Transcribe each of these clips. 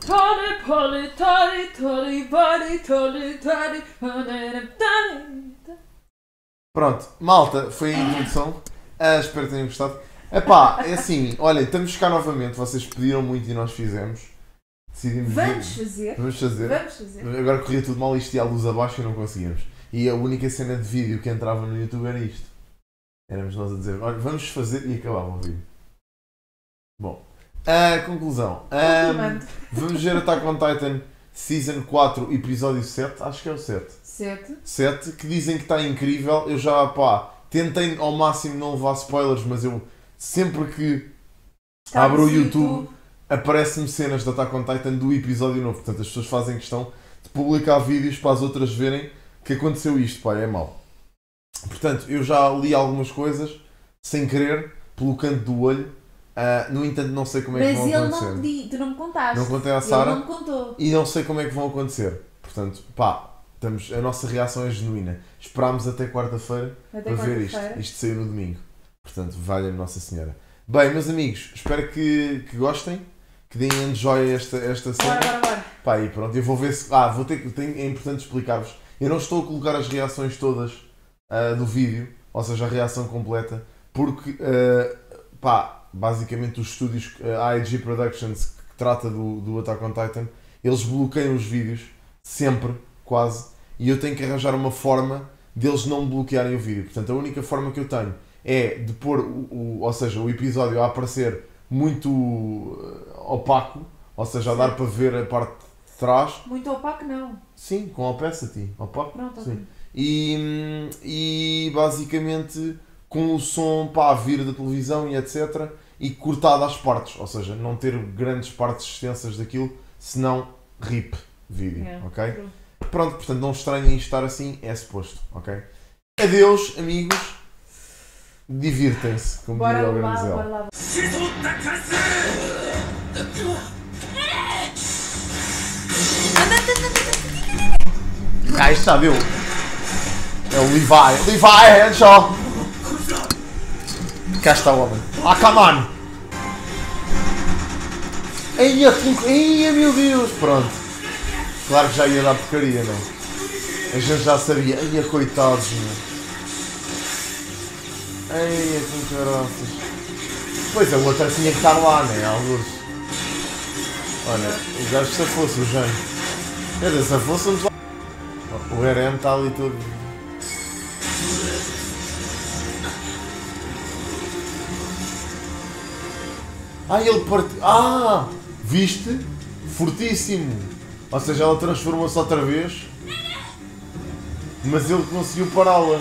Pronto, malta, foi a introdução. Espero que tenham gostado. Epá, é assim, olha, estamos cá novamente. Vocês pediram muito e nós fizemos. Decidimos Vamos fazer. Agora corria tudo mal, isto ia a luz abaixo e não conseguimos. E a única cena de vídeo que entrava no YouTube era isto. Éramos nós a dizer, olha, vamos fazer e acabava o vídeo. Bom, a conclusão. Vamos ver Attack on Titan Season 4, episódio 7. Acho que é o 7. 7, que dizem que está incrível. Eu já, tentei ao máximo não levar spoilers, mas eu sempre que abro o YouTube aparecem-me cenas de Attack on Titan do episódio novo. Portanto, as pessoas fazem questão de publicar vídeos para as outras verem que aconteceu isto, é mau. Portanto, eu já li algumas coisas sem querer, pelo canto do olho. No entanto, não sei como é que vão acontecer. Mas ele tu não me contaste. Não contei à Sara. Ele não me contou. E não sei como é que vão acontecer. Portanto, a nossa reação é genuína. Esperámos até quarta-feira para ver isto. Isto saiu no domingo. Portanto, valha Nossa Senhora. Bem, meus amigos, espero que gostem. Que deem enjoy esta cena. Bora. E pronto, eu vou ver se... é importante explicar-vos. Eu não estou a colocar as reações todas do vídeo. Ou seja, a reação completa. Porque, basicamente os estúdios, a AEG Productions, que trata do Attack on Titan, eles bloqueiam os vídeos, sempre, quase, e eu tenho que arranjar uma forma deles não bloquearem o vídeo. Portanto, a única forma que eu tenho é de pôr o episódio a aparecer muito opaco, ou seja, a dar para ver a parte de trás. Muito opaco não. Sim, com opacity. Opaco? Pronto, sim. E basicamente com o som a vir da televisão e etc. E cortado às partes, ou seja, não ter grandes partes extensas daquilo, senão RIP vídeo, ok? Pronto, portanto não estranhem estar assim, é suposto, ok? Adeus, amigos, divirtem-se, como diria o grande Zé. Bora lá. Isto já deu. É o Levi Headshot. Cá está o homem. Come on! Eia, meu Deus! Pronto. Claro que já ia dar porcaria, não? A gente já sabia. Eia, coitados, meu. Eia, que caraças. Pois, a outra tinha que estar lá, né? Alguns. Olha, o gajo se fosse o Jane. Quer dizer, se fôssemos lá. O RM está ali todo. Ele partiu. Viste? Fortíssimo. Ou seja, ela transformou-se outra vez. Mas ele conseguiu pará-la.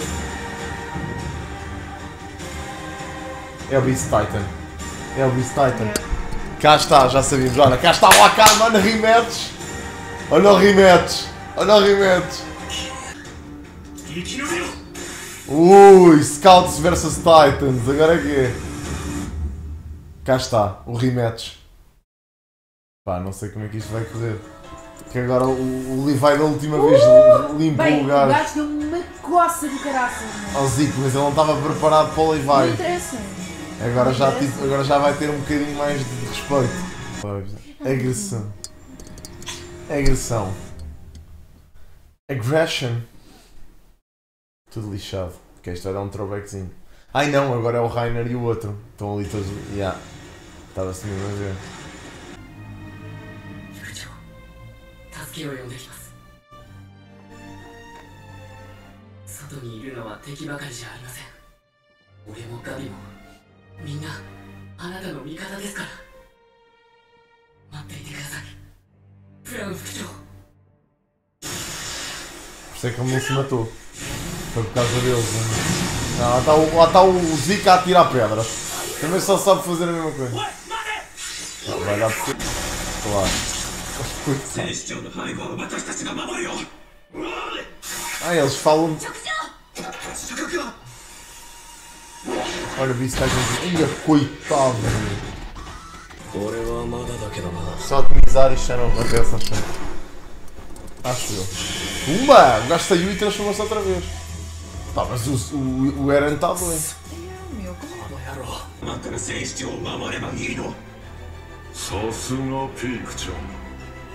É o Beast Titan. Cá está, já sabíamos. Olha, cá está o Akama na rematch. Olha o rematch. Ui, Scouts vs Titans. Agora é que é. Cá está, o rematch. Não sei como é que isto vai correr. Que agora o Levi da última vez limpou o gajo. O gajo deu uma coça do caraças. Ao Zico, mas ele não estava preparado para o Levi. Não interessa. Agora já vai ter um bocadinho mais de respeito. Agressão. Aggression. Tudo lixado. Porque isto vai dar um throwbackzinho. Ai não, agora é o Rainer e o outro. Estão ali todos. Estava-se mesmo a ver. Por isso é que ele não se matou. Foi por causa deles. Lá está o Zika a atirar pedras. Também só sabe fazer a mesma coisa. Vai dar por... Claro. Eles falam... Olha o Beast Titan. Ia, coitado. Só otimizar isto já não acontece, acho eu. Pumba! O gajo saiu e transformou-se outra vez. Mas o Eren está doente.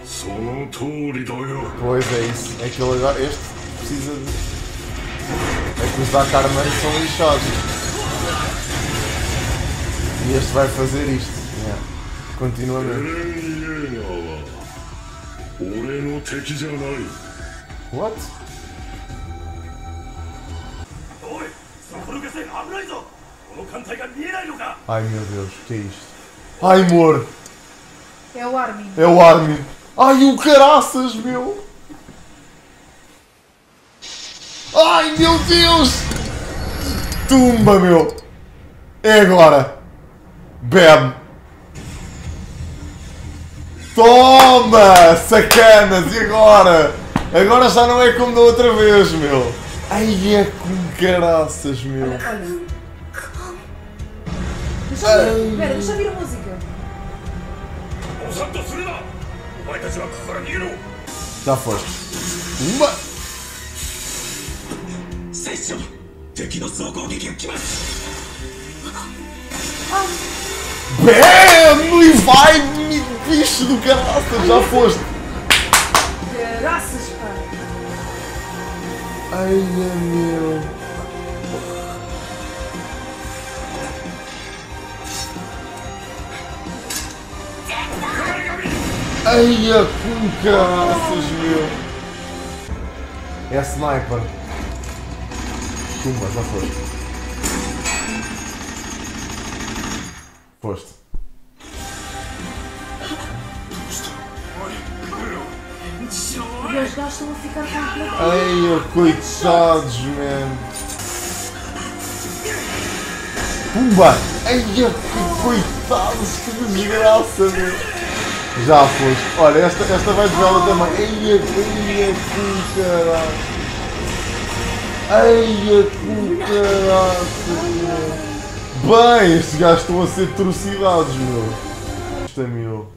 Pois é isso. É que ele agora. Este precisa de. É que os Dakarman são lixados. E este vai fazer isto. Yeah. Continuamente. What? Ai meu Deus, o que é isto? Ai amor! É o Armin. É o Armin! Ai o caraças, meu! Ai meu Deus! Tumba, meu! É agora! Bebe! Toma! Sacanas! E agora? Agora já não é como da outra vez, meu! Ai é com caraças, meu! Olha. Deixa eu ver. Espera, deixa eu ouvir a música. Já foste. Uma! BAM! E vai, bicho do caraças! Já foste! Graças, pá. Ai meu! Ai, com caraças, meu! É sniper. Tumba, já foste. Foste. E os gajos estão a ficar completamente. Ai, coitados, man! Pumba! Ai, que coitados, que desgraça, meu! Já foste. Olha, esta vai de vela também. Ai, que caralho! Ai, que caralho! Bem, estes gajos estão a ser atrocidades, meu! Isto é meu!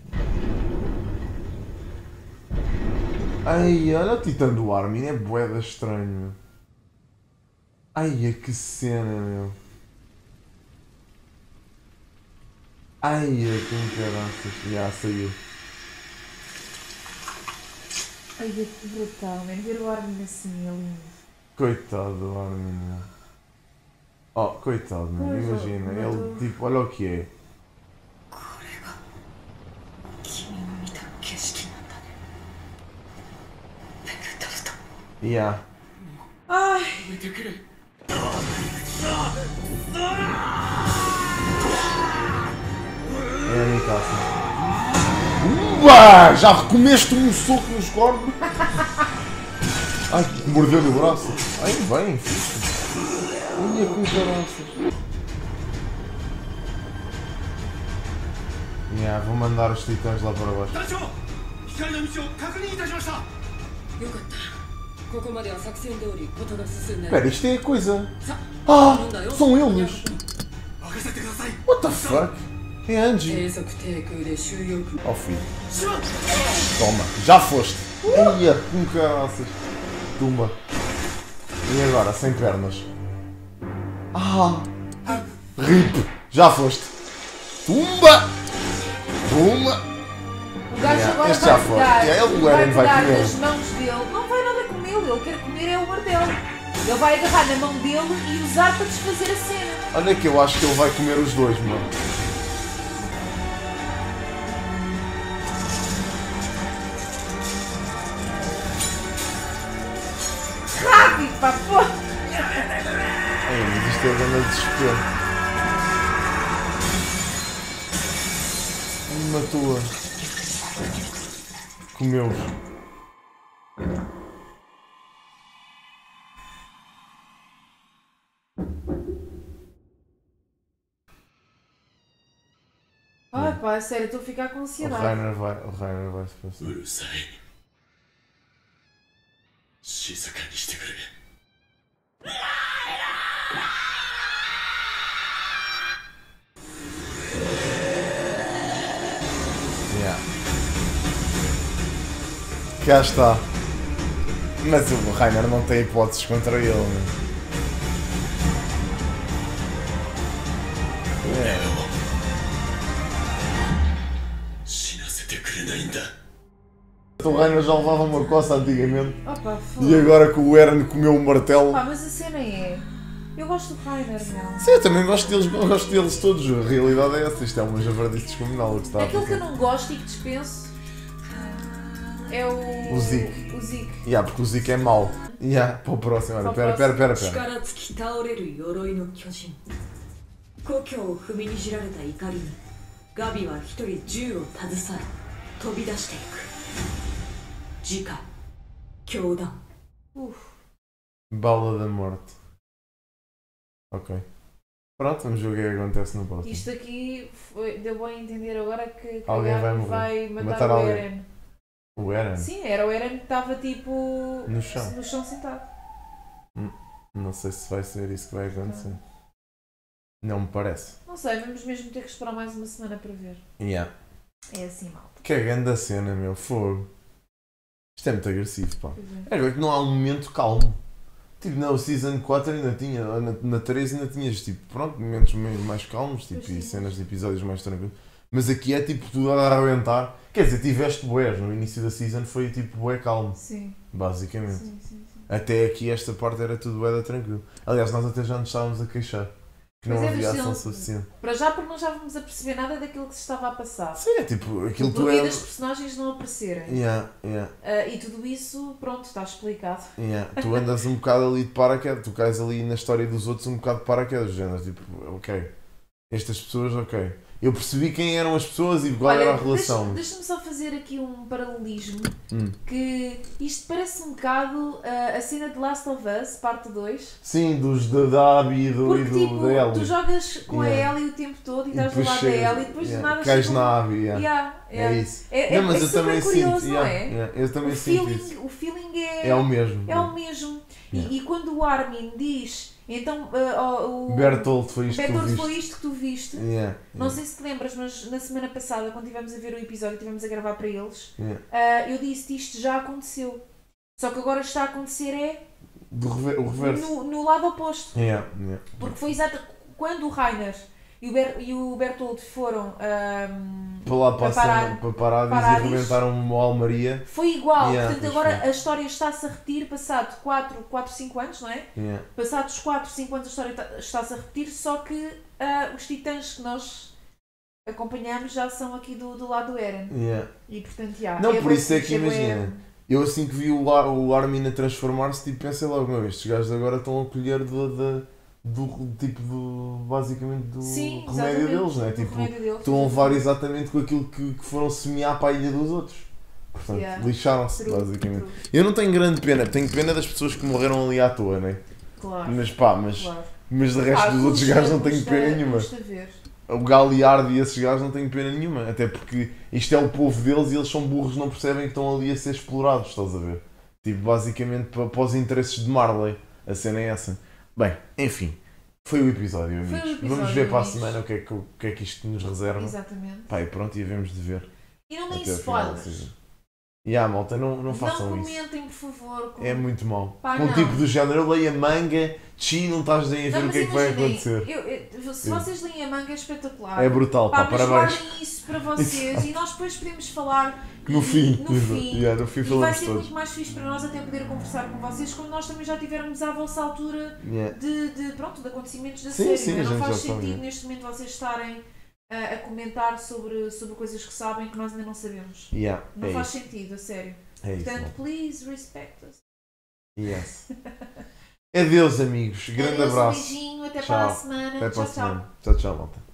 Ai, olha o titã do Armin, é bué estranho, meu! Ai, que cena, meu! Ai, que caraças! Já saiu! Ai, que brutal, mano. Ver o Armin assim, é lindo. Coitado do Armin, meu! Oh, coitado, meu! Imagina, ele tipo, olha o que é! Yeah. Ai! É a Mikasa. Uba! Já comeste um soco nos cornos? Ai, mordeu-lhe o braço. Ai, bem, fixe. Ia com caraças. Yeah, vou mandar os titãs lá para baixo. Espera, isto é a coisa. Ah, são eles. What the fuck? É Angie. Oh filho. Toma, já foste. Ia com caraças. Tumba. E agora, sem pernas. Ah! RIP! Já foste. Tumba! Tumba! O gajo agora este já vai foi. pegar, O Eren vai pegar comer. nas mãos dele. Não vai nada comê-lo, ele quer comer é o martelo. Ele vai agarrar na mão dele e usar para desfazer a cena. Olha que eu acho que ele vai comer os dois, mano. Rápido, pá, pô! Ai, mas isto é grande desespero. Matou-a. Comeu-os. Ai pá, é sério, estou a ficar com O ansiedade. Reiner vai se passar. Yeah. Cá está. Mas o Reiner não tem hipóteses contra ele, né? O Reiner já levava uma coça antigamente. Opa, E agora que o Eren comeu o martelo. Pá, mas a cena é... Eu gosto do Reiner, meu. Sim, eu também gosto deles todos. A realidade é essa. Isto é uma javardice descomunal. O que está Aquilo que eu não gosto e que dispenso é o... O Zeke. O Zeke. Porque o Zeke é mau. Para o próximo. Olha, pera. 力尽き倒れる鎧の巨人故郷を踏みにじられた怒りにガビは一人銃を携え飛び出していく次回教団 Bala da morte. Ok. Pronto, vamos ver o que é que acontece no próximo. Isto aqui deu bem a entender agora que Alguém vai morrer. vai matar Matar o alguém. Eren. O Eren? Sim, era o Eren que estava tipo No chão. no chão sentado. Não sei se vai ser isso que vai acontecer. Não me parece. Não sei, vamos mesmo ter que esperar mais uma semana para ver. É assim, malta. Que grande cena, meu. Fogo. Isto é muito agressivo, pá. Pois é. É agora que não há um momento calmo. Tipo, na Season 4 ainda tinha, na 3 ainda tinhas, tipo, pronto, momentos meio mais calmos, tipo, Pois e sim. cenas de episódios mais tranquilos. Mas aqui é tipo tudo a arrebentar. Quer dizer, tiveste bués, no início da Season foi tipo bué calmo, Sim, basicamente. sim. Até aqui esta parte era tudo bué da tranquilo. Aliás, nós até já nos estávamos a queixar. Que não Pois é, havia mas ação ele- suficiente. Para já porque não já vamos a perceber nada daquilo que se estava a passar. Sim, é tipo, aquilo tu Porquê é... das personagens não aparecerem. E tudo isso, pronto, está explicado. Tu andas um bocado ali de paraquedas, tu cais ali na história dos outros um bocado de paraquedas, do género, tipo, ok, estas pessoas, ok. Eu percebi quem eram as pessoas e qual era a relação. Deixa-me só fazer aqui um paralelismo. Hum. Que isto parece um bocado a cena de Last of Us, parte 2. Sim, da Abby e Porque tipo, da Ellie. tu jogas com Yeah. a Ellie o tempo todo e E estás do depois lado chegas- da Ellie e depois do nada cais chega na Abby, é isso. Não, mas é eu super também curioso, sinto, não é? eu também sinto isso. O feeling é, É o mesmo. é o mesmo. Yeah. E quando o Armin diz, então o Bertolt, foi isto que tu Bertolt, viste. foi isto que tu viste. Não sei se te lembras, mas na semana passada, quando estivemos a ver o episódio, estivemos a gravar para eles, eu disse isto já aconteceu. Só que agora está a acontecer O reverso. no lado oposto. Yeah. Porque foi exato quando o Rainer e o Bertolt foram Para lá para a parar- cena, para Paradis e Paradis. arrebentaram uma almaria. foi igual. Yeah, Portanto, pois agora foi. a história está-se a repetir passado 4, 5 anos, não é? Passados 4, 5 anos a história está-se a repetir, só que os titãs que nós acompanhamos já são aqui do lado do Eren. E portanto, Não, por isso é que imagina. Eu assim que vi o Armin a transformar-se, tipo, pensei logo, meu, estes gajos agora estão a colher basicamente do Sim, remédio exatamente, deles, não é? do Tipo, remédio deles, estão a levar exatamente com aquilo que foram semear para a ilha dos outros. Portanto, Yeah. lixaram-se, True, basicamente. true. Eu não tenho grande pena, tenho pena das pessoas que morreram ali à toa, não é? Claro. Mas Claro. mas de resto dos outros gajos não tenho pena nenhuma. Custa ver. O Galiard e esses gajos não tenho pena nenhuma, até porque isto é o povo deles e eles são burros, não percebem que estão ali a ser explorados, estás a ver? Tipo, basicamente para os interesses de Marley, a cena é essa. Bem, enfim, foi o episódio, amigos. Foi o episódio, Vamos ver para a amigos. semana o que é que isto nos reserva. Exatamente. Pá, e pronto, e havemos de ver. E não deem Até ao final da spoilers. season. Malta, não façam Não isso. comentem, por favor. É muito mau. Pá, Com não. tipo do género, eu leio a manga, não estás aí a ver Não, o mas que é que vai imaginem, acontecer. se vocês leem a manga é espetacular. É brutal, pá, Mas parabéns. guardem isso para vocês e nós depois podemos falar No fim, no fim. no fim E vai falamos ser todos. muito mais fixe para nós até poder conversar com vocês quando nós também já tivermos à vossa altura Yeah. de acontecimentos da Sim, série. sim, não é? a Não gente faz já sabe, sentido é. neste momento vocês estarem a comentar sobre coisas que sabem que nós ainda não sabemos. Não É faz isso. sentido, a sério. É isso. Portanto, malta. please respect us. Yes. Adeus, amigos. Grande Adeus, abraço. Um beijinho, até Tchau. para a semana. Até para a Tchau, tchau. semana. Tchau, malta.